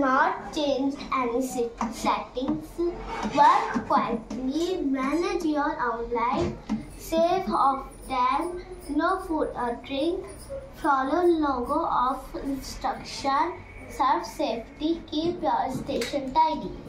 not change any settings. Work quietly, manage your own life, save often, no food or drink, follow logo of instruction, serve safety, keep your station tidy.